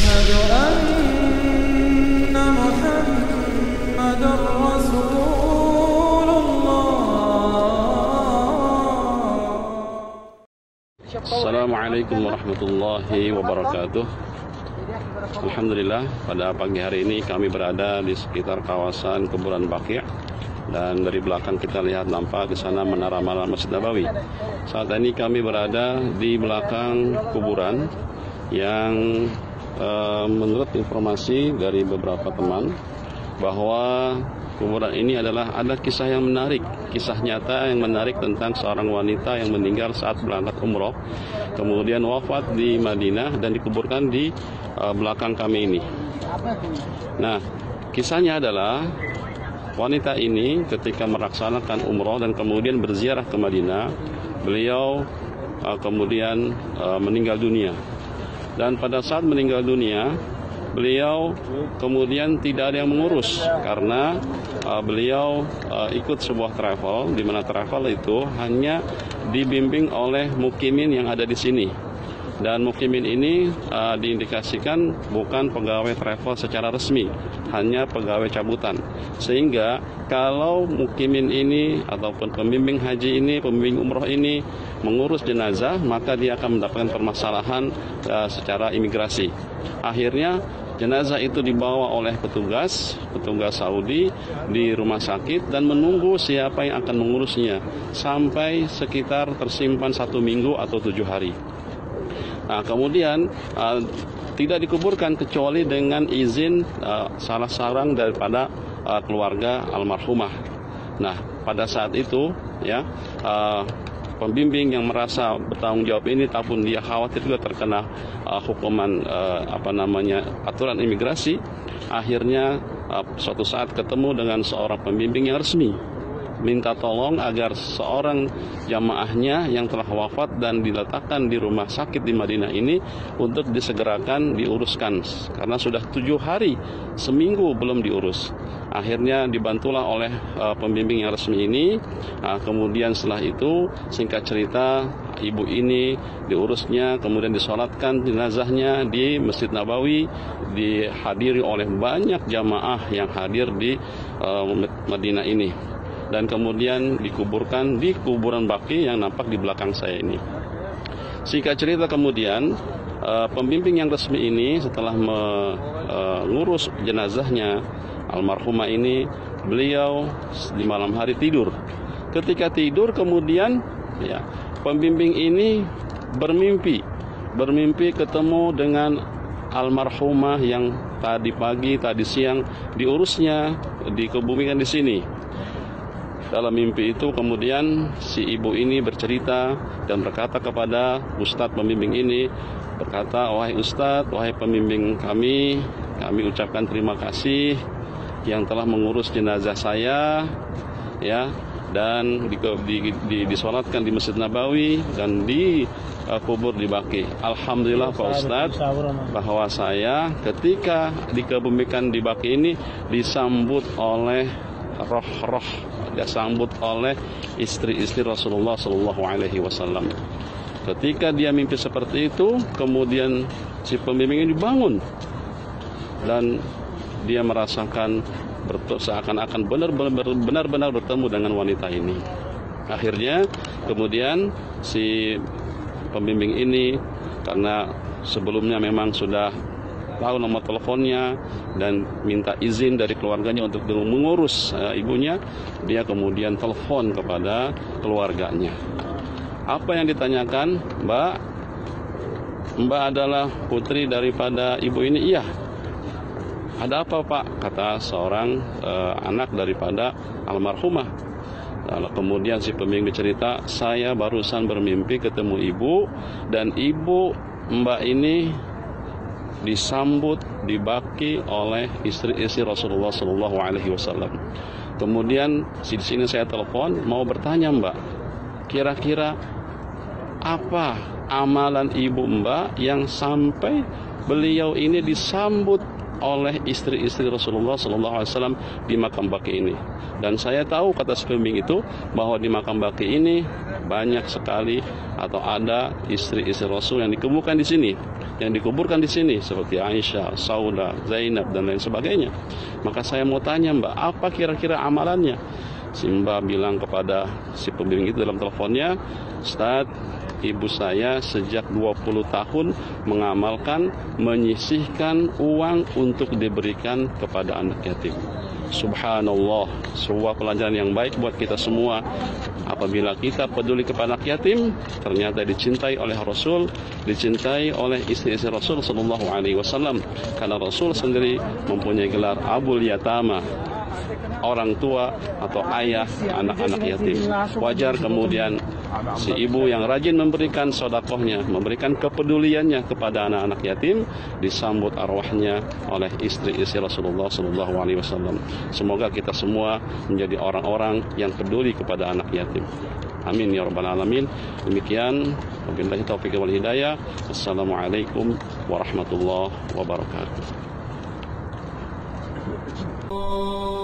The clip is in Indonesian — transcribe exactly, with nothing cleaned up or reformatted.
أشهد أن محمدا رسول الله. Assalamualaikum warahmatullahi wabarakatuh. Alhamdulillah, pada pagi hari ini kami berada di sekitar kawasan kuburan Baqi', dan dari belakang kita lihat nampak di sana menara Masjid Nabawi. Saat ini kami berada di belakang kuburan yang eh, menurut informasi dari beberapa teman bahwa kuburan ini adalah ada kisah yang menarik, kisah nyata yang menarik tentang seorang wanita yang meninggal saat berangkat umroh, kemudian wafat di Madinah dan dikuburkan di uh, belakang kami ini. Nah, kisahnya adalah wanita ini ketika melaksanakan umroh dan kemudian berziarah ke Madinah, beliau uh, kemudian uh, meninggal dunia. Dan pada saat meninggal dunia, beliau kemudian tidak ada yang mengurus karena uh, beliau uh, ikut sebuah travel, di mana travel itu hanya dibimbing oleh mukimin yang ada di sini. Dan mukimin ini uh, diindikasikan bukan pegawai travel secara resmi, hanya pegawai cabutan. Sehingga kalau mukimin ini ataupun pembimbing haji ini, pembimbing umroh ini mengurus jenazah, maka dia akan mendapatkan permasalahan uh, secara imigrasi. Akhirnya jenazah itu dibawa oleh petugas, petugas Saudi di rumah sakit dan menunggu siapa yang akan mengurusnya sampai sekitar tersimpan satu minggu atau tujuh hari. Nah, kemudian uh, tidak dikuburkan kecuali dengan izin uh, salah seorang daripada uh, keluarga almarhumah. Nah, pada saat itu ya uh, pembimbing yang merasa bertanggung jawab ini, ataupun dia khawatir juga terkena uh, hukuman uh, apa namanya aturan imigrasi, akhirnya uh, suatu saat ketemu dengan seorang pembimbing yang resmi, minta tolong agar seorang jamaahnya yang telah wafat dan diletakkan di rumah sakit di Madinah ini untuk disegerakan diuruskan karena sudah tujuh hari, seminggu belum diurus. Akhirnya dibantulah oleh uh, pembimbing yang resmi ini. Nah, kemudian setelah itu singkat cerita ibu ini diurusnya, kemudian disolatkan jenazahnya di Masjid Nabawi, dihadiri oleh banyak jamaah yang hadir di uh, Madinah ini, dan kemudian dikuburkan di kuburan Baqi' yang nampak di belakang saya ini. Singkat cerita kemudian uh, pembimbing yang resmi ini setelah mengurus uh, jenazahnya almarhumah ini, beliau di malam hari tidur. Ketika tidur kemudian ya pembimbing ini bermimpi, bermimpi ketemu dengan almarhumah yang tadi pagi, tadi siang diurusnya, dikebumikan di sini. Dalam mimpi itu kemudian si ibu ini bercerita dan berkata kepada ustadz pembimbing ini, berkata, "Wahai ustadz, wahai pembimbing kami, kami ucapkan terima kasih yang telah mengurus jenazah saya, ya, dan di, di, di, disolatkan di Masjid Nabawi dan di uh, kubur di Baqi'. Alhamdulillah Pak Ustadz, bahwa saya ketika dikebumikan di Baqi' ini disambut oleh roh-roh, disambut oleh istri-istri Rasulullah Shallallahu Alaihi Wasallam. Ketika dia mimpi seperti itu, kemudian si pembimbing ini bangun dan dia merasakan seakan-akan benar-benar bertemu dengan wanita ini. Akhirnya kemudian si pembimbing ini, karena sebelumnya memang sudah tahu nomor teleponnya dan minta izin dari keluarganya untuk mengurus uh, ibunya, dia kemudian telepon kepada keluarganya. Apa yang ditanyakan? Mbak, Mbak adalah putri daripada ibu ini? Iya. Ada apa Pak? Kata seorang uh, anak daripada almarhumah. Lalu kemudian si pembimbing bercerita, saya barusan bermimpi ketemu ibu, dan ibu Mbak ini disambut di Baqi' oleh istri-istri Rasulullah Shallallahu Alaihi Wasallam. Kemudian di sini saya telepon mau bertanya Mbak, kira-kira apa amalan ibu Mbak yang sampai beliau ini disambut oleh istri-istri Rasulullah Shallallahu Alaihi Wasallam di makam Baqi' ini. Dan saya tahu, kata si pembimbing itu, bahwa di makam Baqi' ini banyak sekali atau ada istri-istri Rasul yang dikebumikan di sini. yang dikuburkan di sini seperti Aisyah, Saudah, Zainab dan lain sebagainya. Maka saya mau tanya Mbak, apa kira-kira amalannya? Si Mbak bilang kepada si pembimbing itu dalam teleponnya, Ustaz, ibu saya sejak dua puluh tahun mengamalkan menyisihkan uang untuk diberikan kepada anak yatim. Subhanallah, sebuah pelajaran yang baik buat kita semua. Apabila kita peduli kepada anak yatim, ternyata dicintai oleh Rasul, dicintai oleh istri-istri Rasul Sallallahu Alaihi Wasallam. Karena Rasul sendiri mempunyai gelar Abul Yatama, orang tua atau ayah anak-anak yatim. Wajar kemudian si ibu yang rajin memberikan sodakohnya, memberikan kepeduliannya kepada anak-anak yatim, disambut arwahnya oleh istri-istri Rasulullah Sallallahu Alaihi Wasallam. Semoga kita semua menjadi orang-orang yang peduli kepada anak yatim. Amin ya rabbal alamin. Demikian, wabillahi taufiq wal hidayah. Assalamualaikum warahmatullahi wabarakatuh.